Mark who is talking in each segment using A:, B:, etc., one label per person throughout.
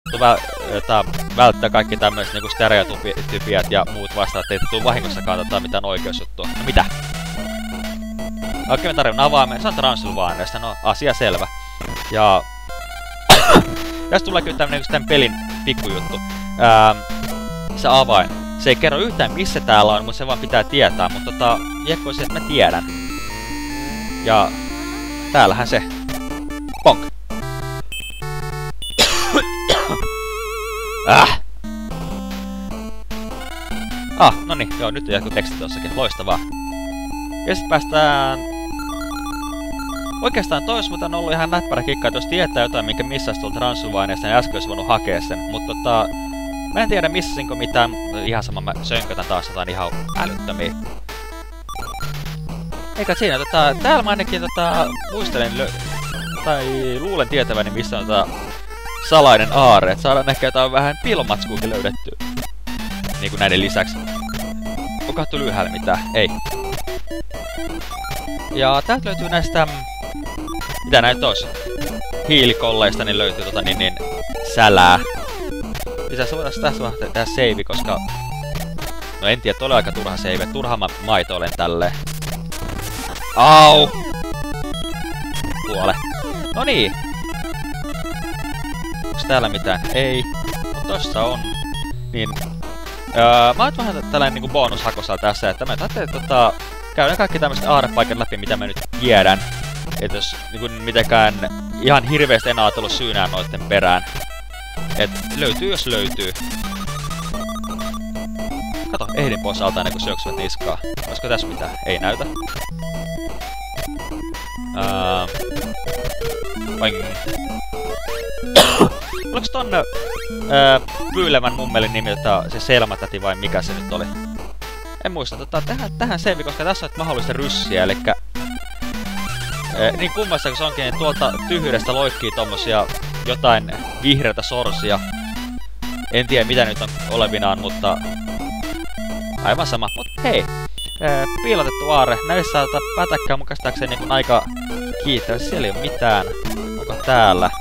A: välttää kaikki tämmöiset niinku stereotypiat ja muut vastaan, ettei tuu vahingossakaan mitään oikeusjuttua. No mitä? Okei, me tarvitsen avaimen. Se on Transylvaniasta, no asia selvä. Ja tässä tulee kyllä tämmönen pelin pikkujuttu. Se avain. Se ei kerro yhtään missä täällä on, mutta se vaan pitää tietää. Mutta viekkoisin, että mä tiedän. Ja täällähän se. Ponk. No niin, joo, nyt on joku teksti tossakin. Loistavaa. Ja sit päästään... Oikeastaan tois, mutta on ollut ihan näppärä kikka, että jos tietää jotain, minkä missas tuolta Transylvaniasta, niin äsken olisi voinut hakea sen. Mutta mä en tiedä missasinko mitään, ihan sama mä sönkötän taas jotain ihan älyttömiä. Eikä siinä, täällä mä ainakin muistelen tai luulen tietäväni missä on salainen aarre, et saadaan ehkä jotain vähän piilomatskuukin löydetty. Niinku näiden lisäksi. Onkohan tuli ylhäällä mitään? Ei. Ja täältä löytyy näistä... Mitä näitä ois? Hiilikolleista niin löytyy sälää. Lisäksi voidaan tässä vaan tehdä save, koska... No en tiedä, oli aika turha save. Turha mä maitoilen tälleen. Au! Kuole. No niin. Onks täällä mitään? Ei. Mut tossa on. Niin... mä oon vähän tällainen niinku bonushakosalla tässä, että mä ajattelin, käydään kaikki tämmöset aarepaikat läpi, mitä mä nyt tiedän. Et jos niinku mitenkään ihan hirveästi enää tullut syynään noitten perään. Et löytyy jos löytyy. Kato, ehdin pois alta ennen kuin syöksyvät niskaa. Olisiko tässä mitään? Ei näytä. Oliks ton pyylevän mummelin nimi, se Selmatäti vai mikä se nyt oli? En muista, tähän save, koska tässä on mahdollista ryssiä, elikkä... niin kummassa kun se onkin, niin tuolta tyhjyydestä loikkii tommosia jotain vihreitä sorsia. En tiedä mitä nyt on olevinaan, mutta... Aivan sama, mut hei! Piilotettu aarre. Näissä pätäkkää mun käsittääkseni niin aika kiittävästi. Siellä ei oo mitään. Onko täällä?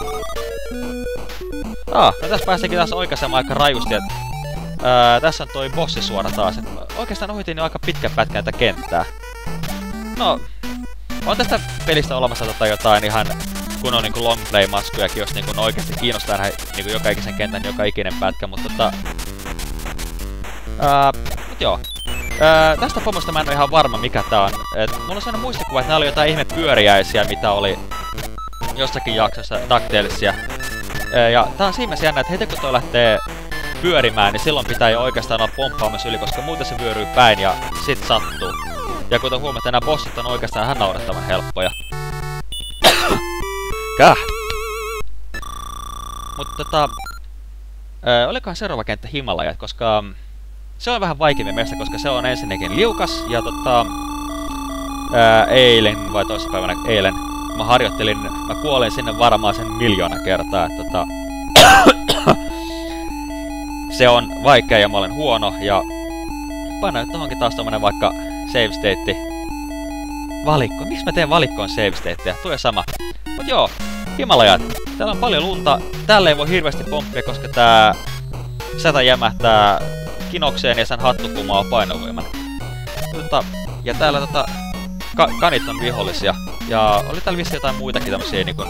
A: No tässä päästäänkin taas oikaisemaan aika rajusti, että... tässä on toi bossi suora taas. Oikeastaan ohitin jo aika pitkän pätkän tätä kenttää. No... On tästä pelistä olemassa jotain ihan kunnon niinku longplay-maskujakin, jos niinku oikeesti kiinnostaa nähdä niinku joka ikisen kentän joka ikinen pätkä, mutta mut joo. Tästä pomosta mä en oo ihan varma mikä tää on. Mulla on sellainen muistikuva, että nää oli jotain ihme pyöriäisiä, mitä oli jossakin jaksossa DuckTalesia. Ja tää on siinä mielessä jännä, että heti kun toi lähtee pyörimään, niin silloin pitää jo oikeastaan olla pomppaamassa yli, koska muuten se vyöryy päin ja sit sattuu. Ja kuten huomataan, nämä bossit on oikeastaan ihan naurettavan helppoja. Käh! Mutta olikohan seuraava kenttä Himalajat, koska... Se on vähän vaikeampi meistä, koska se on ensinnäkin liukas, ja eilen, vai toissapäivänä eilen, mä harjoittelin, mä kuolin sinne varmaan sen 1 000 000 kertaa, että se on vaikea ja mä olen huono, ja... Paina nyt tohonkin taas tommonen vaikka save state. Valikko. Miksi mä teen valikkoon save stateja? Tuo on sama. Mut joo, Himalajat. Täällä on paljon lunta. Täällä ei voi hirveästi pomppia, koska tää sätä jämähtää kinokseen ja sen hattu kumaa painovoiman. Ja täällä kanit on vihollisia. Ja oli täällä vissi jotain muitakin tämmösiä niinku...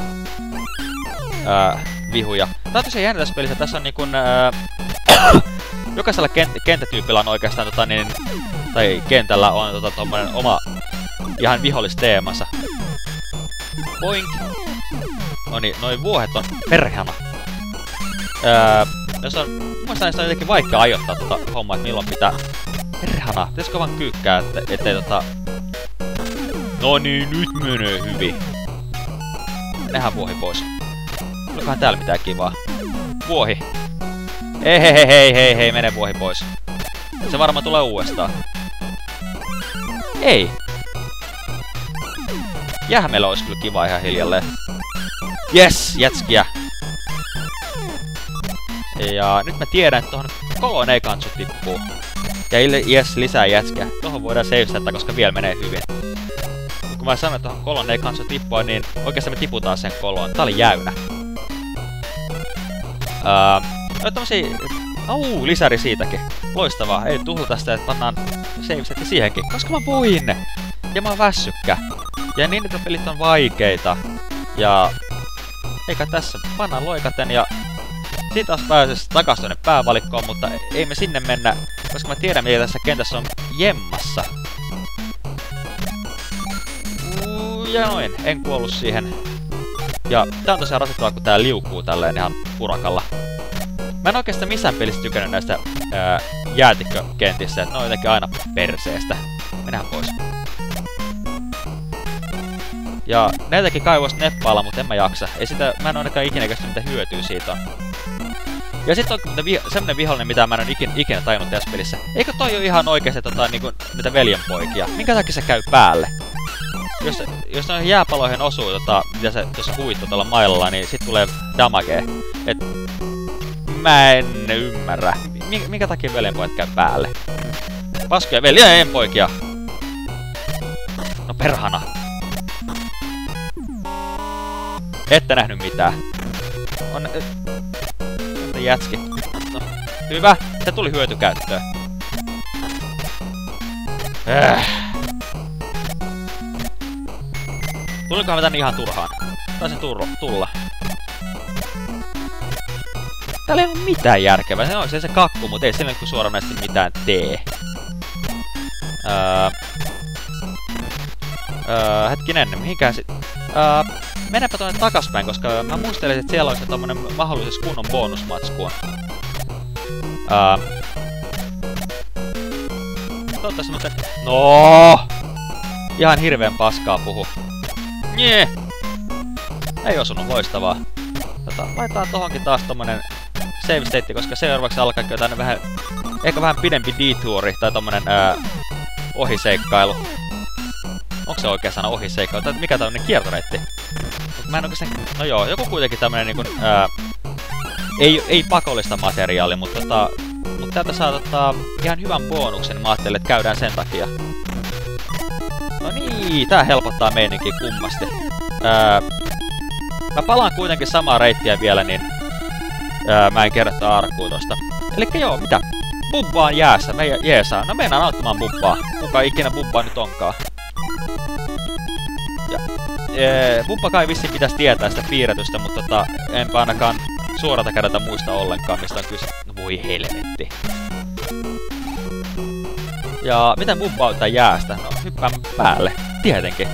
A: vihuja. Tää on tosiaan jännä tässä pelissä. Tässä on niinkun... jokaisella kenttätyypillä on oikeastaan tai kentällä on tommonen oma ihan vihollisteemansa. Boink! Noniin, noi vuohet on perhana. Jos on... Muistan, että on jotenkin vaikea ajoittaa hommaa, että milloin pitää... Perhana! Pitäisikö vaan kyykkää, ettei No niin, nyt menee hyvin. Menehän vuohi pois. Olikohan täällä mitään kivaa? Vuohi! Hei, mene vuohi pois. Se varmaan tulee uudestaan. Ei! Jähmeellä olisi kyllä kiva ihan hiljalleen. Yes, jätskiä! Ja nyt mä tiedän, että tohon kolon ei kansu tippuu. Ja yes, lisää jätskiä. Tohon voidaan save-settaa, koska vielä menee hyvin. Mut kun mä sanoin, että tohon kolon ei kansu tippua, niin oikeastaan me tiputaan sen koloon. Tää oli jäynä. No tommosia... lisäri siitäkin. Loistavaa. Ei tuhlata sitä, että pannaan save-setti siihenkin. Koska mä voin! Ja mä oon väsykkä. Ja niin niitä pelit on vaikeita. Ja... Eikä tässä. Pannaan loikaten ja... Siitä taas pääsee takas tonne päävalikkoon, mutta ei me sinne mennä. Koska mä tiedän, mitä tässä kentässä on jemmassa. Ja noin. En kuollut siihen. Ja tää on tosiaan rasittavaa, kun tää liukuu tälleen ihan urakalla. Mä en oikeastaan missään pelissä tykännyt näistä jäätikkökentissä, että ne on jotenkin aina perseestä. Mennään pois. Ja näitäkin kai vois neppailla, mutta en mä jaksa. Ei sitä, mä en ainakaan ikinä käsitä mitä hyötyä siitä on. Ja sit on semmonen vihollinen, mitä mä en oo ikinä tajunnut tässä pelissä. Eikö toi oo ihan oikeesti niinku niitä veljenpoikia? Minkä takia se käy päälle? Jos noihin jääpaloihin osuu mitä se tuossa huittu tuolla mailalla, niin sit tulee damagea. Et... Mä en ymmärrä. Minkä takia veljenpojat käy päälle? Paskoja veljenpoikia! No perhana! Ette nähnyt mitään. On... jätski. No, hyvä! Se tuli hyötykäyttöön. Tulikohan mä tänne ihan turhaan? Taisin tulla. Täällä ei oo mitään järkevää. Se on se kakku, mut ei sillä nyt suoranaisesti mitään tee. Hetkinen, mihinkään sit... Mennäpä tonne takaspäin, koska mä muistelin, että siellä olisi tommonen mahdollisuus kunnon bonusmatskuun. Toivottavasti muuten... No! Ihan hirveen paskaa puhu. Nye! Ei osunut, loistavaa. Laitetaan tohonkin taas tommonen save state, koska seuraavaksi alkaa jotain vähän... Ehkä vähän pidempi detouri, tai tommonen ohiseikkailu. Onko se oikea sana ohiseikkailu? Tai mikä tämmönen kiertoreitti? Mut mä en oikeastaan... No joo, joku kuitenkin tämmönen niinkun... ei pakollista materiaalia, mutta mut täältä saa ihan hyvän bonuksen, mä ajattelin, että käydään sen takia. No niin, tää helpottaa meininkin kummasti. Mä palaan kuitenkin samaa reittiä vielä, niin mä en kertaa arkkuun tosta. Elikkä joo, mitä? Bubba on jäässä, me jeesaa. No mennään auttamaan Bubbaa. Kuka ikinä Bubbaa nyt onkaan. Ja, Bubba kai vissiin pitäis tietää sitä piirretystä, mutta enpä ainakaan suorata kädeltä muista ollenkaan, mistä on kyse. No voi helvetti. Ja miten Bubba auttaa jäästä? No hyppään päälle. Tietenkin.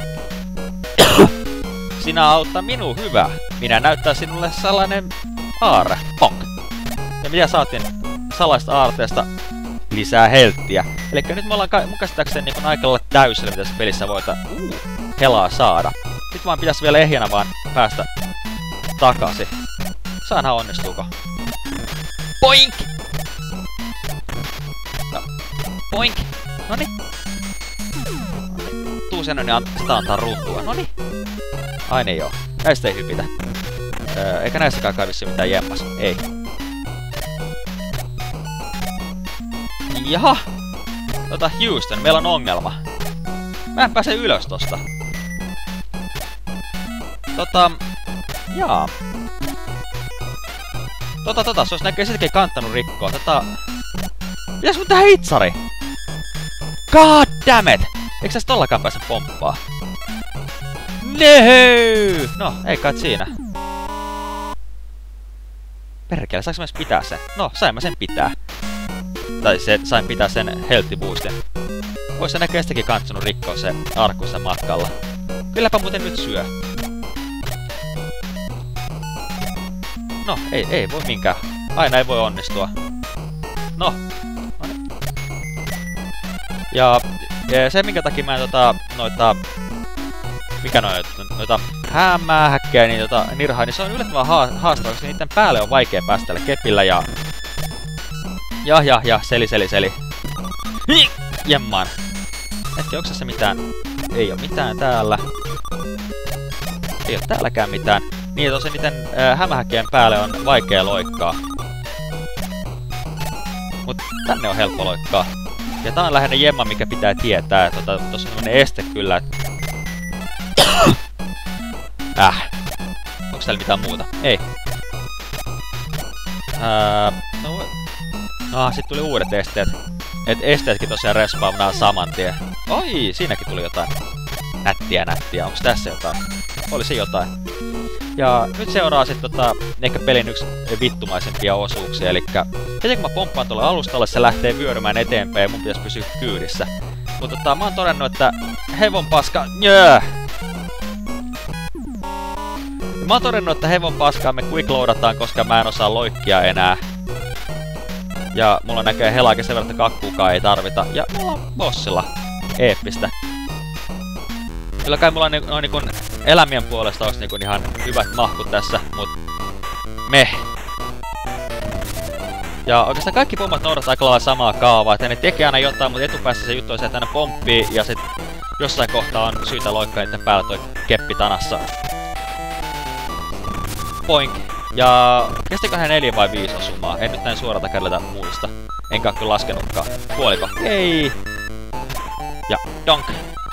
A: Sinä auttaa minua, hyvä. Minä näyttää sinulle salainen aare. Honk. Ja mitä saatiin salaista aarteesta? Lisää helttiä. Elikkä nyt me ollaan mun käsittääkseni niin aika lailla täysillä, mitä tässä pelissä voita helaa saada. Nyt vaan pitäisi vielä ehjänä vaan päästä takaisin. Saanhan onnistuuko. Poink! No. Poink! Noniin. Tuu sen niin sitä antaa runtua. Noniin. Ai niin joo. Näistä ei hypitä. Eikä näissäkään kai vissiin mitään jemmas. Ei. Jaha! Houston, meillä on ongelma. Mä en pääse ylös tosta. Jaa. Se olisi näkee sitäkin kanttanut rikkoa. Pitäis mun tehdä hitsari? God damn it! Eikö tästä tollakaan pääse pomppaa? No, ei kai siinä. Perkele, saanko mä edes pitää sen? No, sain mä sen pitää. Tai sain pitää sen health boostin. Vois se näköjään sitäkin kantsunut rikkoa se arkkuissa matkalla. Kylläpä muuten nyt syö. No, ei voi minkään. Aina ei voi onnistua. No. Ja se minkä takia mä en noita hämähäkkejä, niin nirhaa, niin se on yllättävän haastavaa, koska niiden päälle on vaikea päästä tällä kepillä ja... Ja, seli. Jemmaan. Hetki, onks se mitään? Ei oo mitään täällä. Ei oo täälläkään mitään. Niin, tosiaan niiden hämähäkkien päälle on vaikea loikkaa. Mut tänne on helppo loikkaa. Ja tää on lähinnä jemma, mikä pitää tietää. Tossa on tämmönen este kyllä, et... Onks täällä mitään muuta? Ei. Sit tuli uudet esteet. Et esteetkin tosiaan respawnaa saman tien. Oi, siinäkin tuli jotain. Nättiä. Onks tässä jotain? Olisi jotain. Ja nyt seuraa sit ehkä pelin yksi vittumaisempia osuuksia, elikkä heti kun mä pomppaan tuolle alustalle, se lähtee vyörymään eteenpäin ja mun pitäisi pysyä kyydissä. Mutta mä oon todennut, että hevon paska... Mä oon todennut, että hevon paskaa me quickloadataan, koska mä en osaa loikkia enää. Ja mulla näkee helaakin sen verran, että kakkuukaan ei tarvita. Ja mulla on bossilla. Eeppistä. Kyllä kai mulla on niin elämien puolesta olisi niin ihan hyvät mahkut tässä, mut meh. Ja oikeastaan kaikki pommat noudattaa aika lailla samaa kaavaa, että ne tekee aina jotain, mutta etupäässä se juttu on se, että aina pomppii ja sit jossain kohtaa on syytä loikkaa niiden päällä toi keppi tanassa. Poink. Ja kestiköhän 4 vai 5 osumaa? En nyt näin suoralta kädeltä muista. Enkä oo kyllä laskenutkaan. Puoliko? Hei! Ja donk!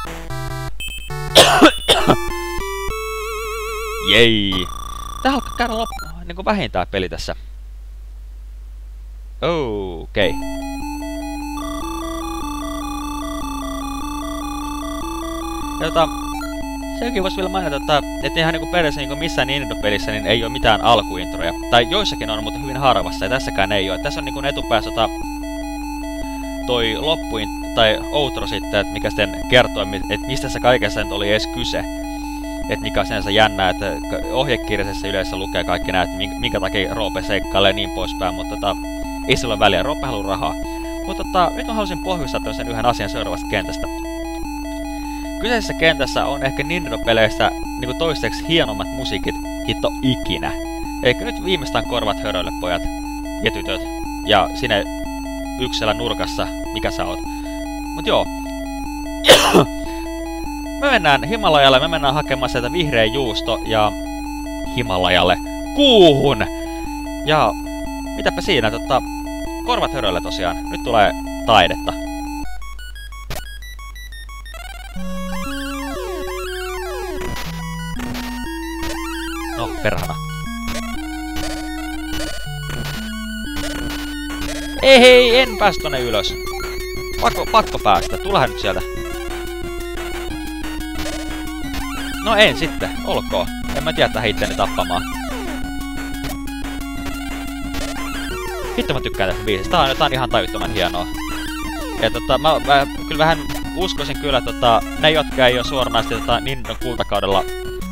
A: Jei! Tää alkaa käydä niinku vähintään peli tässä. Okei. Ja sekin vois vielä mainita, että ihan niinku periaatteessa niinku missään Nintendo-pelissä niin ei oo mitään alkuintroja. Tai joissakin on, mutta hyvin harvassa, ja tässäkään ei oo. Tässä on niinku etupäässä toi loppuin tai outro sitten, että mikä sitten kertoo, että mistä se kaikessa nyt oli edes kyse. Että mikä on sinänsä jännää, että ohjekirjasessa yleensä lukee kaikki näet, minkä takia Roope seikkailee niin poispäin, mutta ei sillä ole väliä, Roope haluaa rahaa. Mutta nyt mä haluaisin pohjustaa sen yhden asian seuraavasta kentästä. Kyseisessä kentässä on ehkä Nintendo-peleistä niinku toiseksi hienommat musiikit hitto ikinä. Eikä nyt viimeistään korvat höröille pojat ja tytöt. Ja sinne yksellä nurkassa, mikä sä oot. Mut joo. Me mennään Himalajalle, me mennään hakemaan sieltä vihreä juusto ja Himalajalle kuuhun! Ja mitäpä siinä, korvat höröille tosiaan. Nyt tulee taidetta. No, perhana. Ei, en päästä tonne ylös. Pakko päästä, tulehan nyt sieltä. No en sitten, olkoon. En mä tiedä, että itteni tappamaan. Hitto mä tykkään tästä biisistä, tää on jotain ihan tajuttoman hienoa. Ja mä kyllä vähän uskoisin kyllä, ne jotka ei oo suoranaisesti Nintendo kultakaudella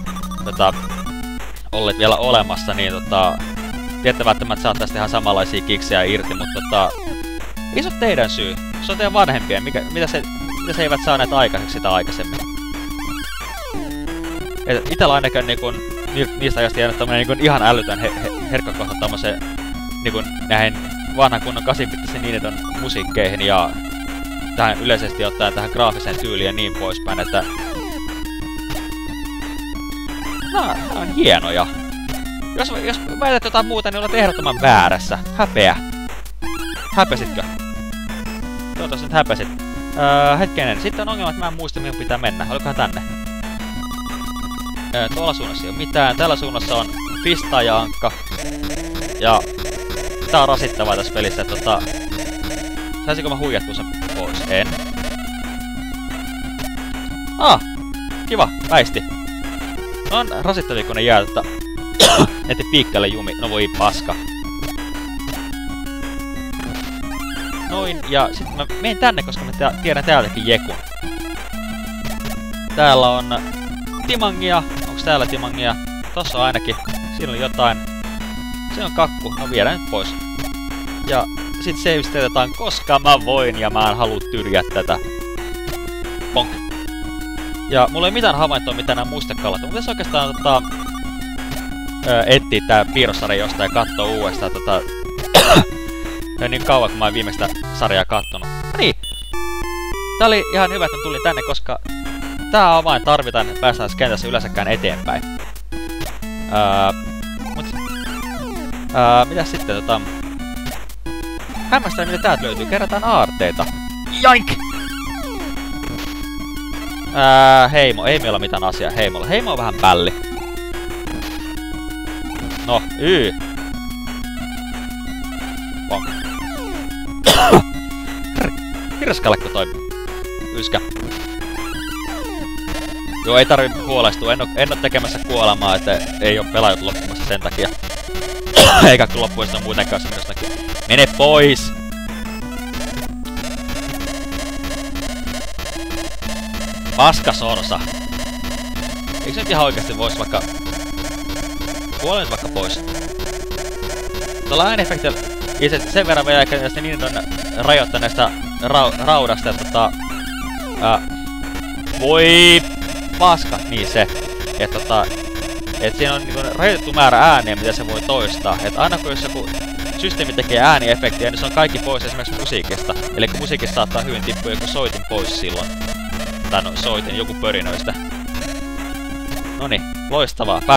A: olleet vielä olemassa, niin tiedätte välttämättä saa tästä ihan samanlaisia kiksejä irti, mutta ei se oo teidän syy. Se on teidän vanhempien, mitä se eivät saaneet aikaiseksi sitä aikaisemmin. Et itellä ainakin niistä ajasta jäänyt tämmönen ihan älytön herkkäkohta tommoseen näihin vanhan kunnon 8-bittisen Nintendon musiikkeihin ja tähän yleisesti ottaen tähän graafiseen tyyliin ja niin poispäin, että nää on hienoja. Jos väität jotain muuta, niin olet ehdottoman väärässä. Häpeä. Häpesitkö? Toivottavasti nyt häpesit. Hetkinen, sitten on ongelma, että mä en muista, mihin pitää mennä. Olikohan tänne? Tuolla suunnassa ei oo mitään. Tällä suunnassa on pistaaja-ankka. Ja tää on rasittavaa tässä pelissä, että saisinko mä huijattua sen pois? En. Kiva, väisti. No on rasittavia, kun ne jää, eti piikkalle jumi. No voi paska. Noin, ja sitten mä menen tänne, koska mä tiedän täältäkin jekun. Täällä on timangia. Onks täällä timangia? Tossa on ainakin. Siinä oli jotain. Se on kakku. No viedään nyt pois. Ja sit save-statetaan, koska mä voin ja mä en halua tyrjää tätä. Ponk. Ja mulla ei mitään havaintoa, mitä nää mustekallat on. Pitäis oikeastaan etsiä tää piirrossarja jostain ja kattoo uudestaan niin kauan, kun mä oon viimeistä sarjaa kattonut. No niin. Tää oli ihan hyvä, että tulin tänne, koska tää avain tarvitaan, että päästään tässä kentässä yleensäkään eteenpäin. Mitäs sitten hämmästelen, mitä täältä löytyy. Kerätään aarteita. Jaink! Heimo. Ei meillä ole mitään asiaa heimolla. Heimo on vähän pälli. No, Bonk. Hirskalekko toi yskä. Joo, ei tarvi huolestua. En oo tekemässä kuolemaa, että ei oo pelaajat loppumassa sen takia. Eikä kun loppuessa muutenkaan se minustakin. Mene pois! Paskasorsa. Eikö se nyt ihan oikeesti vois vaikka... Kuole nyt vaikka pois. Tuolla ääniefektillä itse sen verran vielä eikä niin on rajoittaneesta raudasta, että voi paska, niin se. Et siinä on niinku rajoitettu määrä ääniä, mitä se voi toistaa. Et aina kun jos joku systeemi tekee ääniefektiä, niin se on kaikki pois esimerkiksi musiikista. Eli musiikista saattaa hyvin tippua joku soitin pois silloin. Tai no soitin, joku pörinöistä. Noniin, loistavaa.